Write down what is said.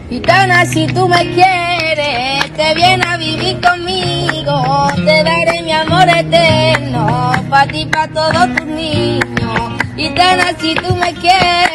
Gitana, si tú me quieres, te vienes a vivir conmigo, te daré mi amor eterno, pa' ti, pa' todos tus niños. Gitana, si tú me quieres,